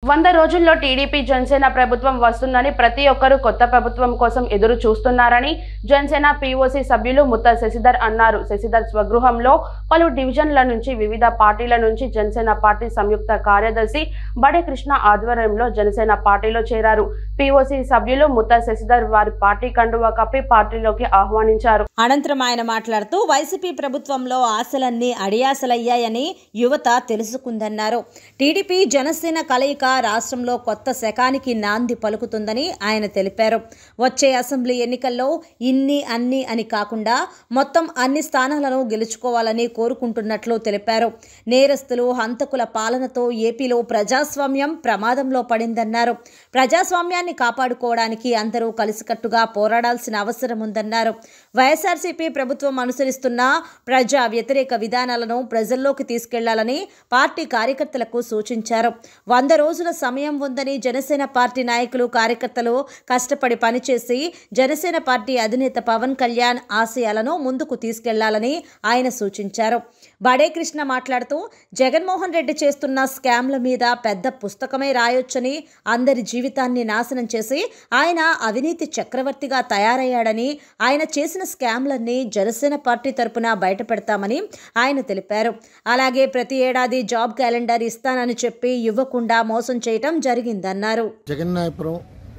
100 రోజుల్లో టీడీపీ జనసేన ప్రభుత్వం వస్తుందని ప్రతి ఒక్కరూ కొత్త ప్రభుత్వం కోసం ఎదురు చూస్తున్నారని జనసేన పీఓసీ సభ్యులు ముత్త శశిధర్ అన్నారు. శశిధర్ స్వగృహంలో పలు డివిజన్ల నుంచి వివిధ పార్టీల నుంచి జనసేన పార్టీ సంయుక్త కార్యదర్శి బడే కృష్ణ ఆధ్వర్యంలో జనసేన పార్టీలో చేరారు. పీఓసీ సభ్యులు ముత్త శశిధర్ వారి పార్టీ కండువా కప్పి పార్టీలోకి ఆహ్వానించారు. అనంతరం ఆయన మాట్లాడుతూ వైసీపీ ప్రభుత్వంలో ఆశలన్నీ అడియాసలయ్యాయని యువత తెలుసుకుందన్నారు. టీడీపీ జనసేన కలయిక రాష్ట్రంలో కొత్త శకానికి నాంది పలుకుతుందని ఆయన తెలిపారు. వచ్చే అసెంబ్లీ ఎన్నికల్లో ఇన్ని అన్ని అని కాకుండా మొత్తం అన్ని స్థానాలను గెలుచుకోవాలని కోరుకుంటున్నట్లు తెలిపారు. నేరస్తులు హంతకుల పాలనతో ఏపీలో ప్రజాస్వామ్యం ప్రమాదంలో పడిందన్నారు. ప్రజాస్వామ్యాన్ని కాపాడుకోవడానికి అందరూ కలిసికట్టుగా పోరాడాల్సిన అవసరం ఉందన్నారు. వైఎస్ఆర్సీపీ ప్రభుత్వం అనుసరిస్తున్న ప్రజా వ్యతిరేక విధానాలను ప్రజల్లోకి తీసుకెళ్లాలని పార్టీ కార్యకర్తలకు సూచించారు. 100 రోజుల సమయం ఉందని జనసేన పార్టీ నాయకులు కార్యకర్తలు కష్టపడి పనిచేసి జనసేన పార్టీ అధినేత పవన్ కళ్యాణ్ ఆశయాలను ముందుకు తీసుకెళ్లాలని ఆయన సూచించారు. బడే కృష్ణ మాట్లాడుతూ జగన్మోహన్ రెడ్డి చేస్తున్న స్కామ్ల మీద పెద్ద పుస్తకమే రాయొచ్చని, అందరి జీవితాన్ని నాశనం చేసి ఆయన అవినీతి చక్రవర్తిగా తయారయ్యాడని, ఆయన చేసిన స్కామ్లన్నీ జనసేన పార్టీ తరపున బయటపెడతామని ఆయన తెలిపారు. అలాగే ప్రతి ఏడాది జాబ్ క్యాలెండర్ ఇస్తానని చెప్పి ఇవ్వకుండా మోసం చేయటం జరిగిందన్నారు. జగన్నాయపురం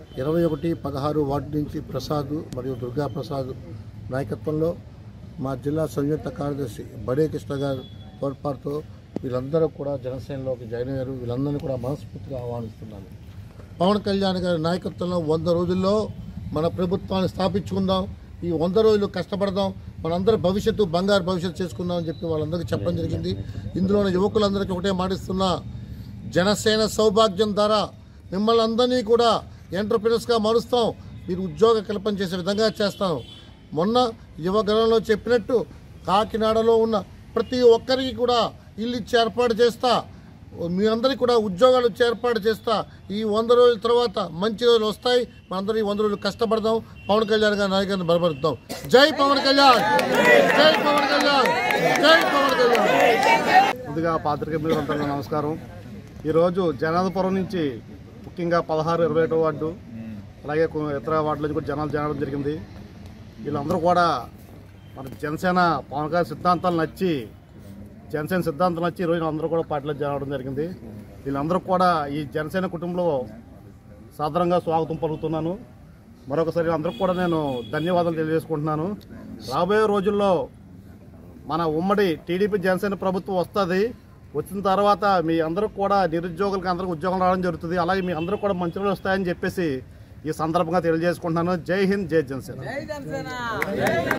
21-16 వార్డు నుంచి ప్రసాద్ మరియు దుర్గా ప్రసాద్ నాయకత్వంలో మా జిల్లా సంయుక్త కార్యదర్శి బడే కృష్ణ గారు తోడ్పాటుతో వీళ్ళందరూ కూడా జనసేనలోకి జాయిన్ అయ్యారు. వీళ్ళందరినీ కూడా మనస్ఫూర్తిగా ఆహ్వానిస్తున్నాను. పవన్ కళ్యాణ్ గారి నాయకత్వంలో 100 రోజుల్లో మన ప్రభుత్వాన్ని స్థాపించుకుందాం, ఈ 100 రోజులు కష్టపడదాం, మనందరి భవిష్యత్తు బంగారు భవిష్యత్తు చేసుకుందాం అని చెప్పి వాళ్ళందరికీ చెప్పడం జరిగింది. ఇందులో యువకులందరికీ ఒకటే మాటిస్తున్నా, జనసేన సౌభాగ్యం ద్వారా మిమ్మల్ని అందరినీ కూడా ఎంటర్ప్రినర్స్గా మారుస్తాం, మీరు ఉద్యోగ కల్పన చేసే విధంగా చేస్తాం. మొన్న యువగణంలో చెప్పినట్టు కాకినాడలో ఉన్న ప్రతి ఒక్కరికి కూడా ఇల్లు ఇచ్చి ఏర్పాటు చేస్తా, మీ అందరికీ కూడా ఉద్యోగాలు ఇచ్చి ఏర్పాటు చేస్తా. ఈ 100 రోజుల తర్వాత మంచి రోజులు వస్తాయి. మనందరూ ఈ 100 రోజులు కష్టపడదాం, పవన్ కళ్యాణ్ గారి నాయకుడిని బలపరుద్దాం. జై పవన్ కళ్యాణ్, జై పవన్ కళ్యాణ్, జై పవన్ కళ్యాణ్. ముందుగా పాత్రికేయ మిత్రులందరికీ నమస్కారం. ఈరోజు జనాధపురం నుంచి ముఖ్యంగా 16, 21 వార్డు అలాగే ఇతర వార్డుల నుంచి కూడా జనాలు చేరడం జరిగింది. వీళ్ళందరూ కూడా మన జనసేన పవన్ కళ్యాణ్ సిద్ధాంతాలు నచ్చి ఈరోజు అందరూ కూడా పార్టీలో చేరడం జరిగింది. వీళ్ళందరూ కూడా ఈ జనసేన కుటుంబంలో సాధారణంగా స్వాగతం పలుకుతున్నాను. మరొకసారి అందరూ కూడా నేను ధన్యవాదాలు తెలియజేసుకుంటున్నాను. రాబోయే రోజుల్లో మన ఉమ్మడి టీడీపీ జనసేన ప్రభుత్వం వస్తుంది. వచ్చిన తర్వాత మీ అందరూ కూడా నిరుద్యోగులకు అందరికీ ఉద్యోగం రావడం జరుగుతుంది. అలాగే మీ అందరూ కూడా మంచి రోజులు వస్తాయని చెప్పేసి ఈ సందర్భంగా తెలియజేసుకుంటున్నాను. జై హింద్, జై జనసేన.